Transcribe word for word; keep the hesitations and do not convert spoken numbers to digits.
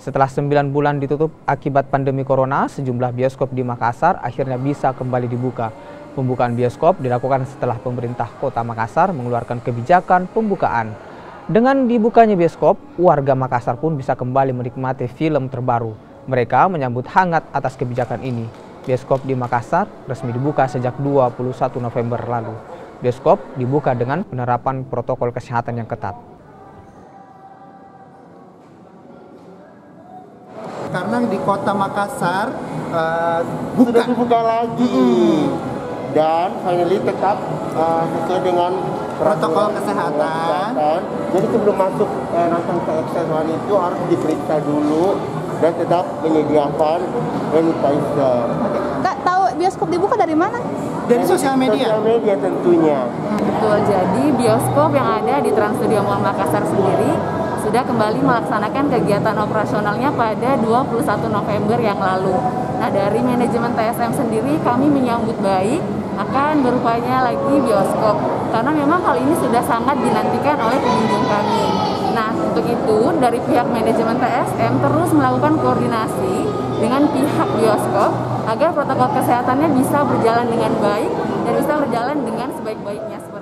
Setelah sembilan bulan ditutup akibat pandemi corona, sejumlah bioskop di Makassar akhirnya bisa kembali dibuka. Pembukaan bioskop dilakukan setelah pemerintah Kota Makassar mengeluarkan kebijakan pembukaan. Dengan dibukanya bioskop, warga Makassar pun bisa kembali menikmati film terbaru. Mereka menyambut hangat atas kebijakan ini. Bioskop di Makassar resmi dibuka sejak dua puluh satu November lalu. Bioskop dibuka dengan penerapan protokol kesehatan yang ketat. Karena di Kota Makassar uh, sudah dibuka lagi hmm. dan finally tetap uh, sesuai dengan protokol kesehatan. kesehatan. Jadi sebelum masuk uh, nonton ke aksesoris itu harus diperiksa dulu dan tetap menyediakan sanitizer. Kak, tahu bioskop dibuka dari mana? Dari sosial media. Sosial media tentunya. Betul, jadi bioskop yang ada di Trans Studio Mall Makassar sendiri sudah kembali melaksanakan kegiatan operasionalnya pada dua puluh satu November yang lalu. Nah, dari manajemen T S M sendiri kami menyambut baik akan berupaya lagi bioskop karena memang hal ini sudah sangat dinantikan oleh pengunjung kami. Nah, untuk itu dari pihak manajemen T S M terus melakukan koordinasi dengan pihak bioskop agar protokol kesehatannya bisa berjalan dengan baik dan bisa berjalan dengan sebaik-baiknya.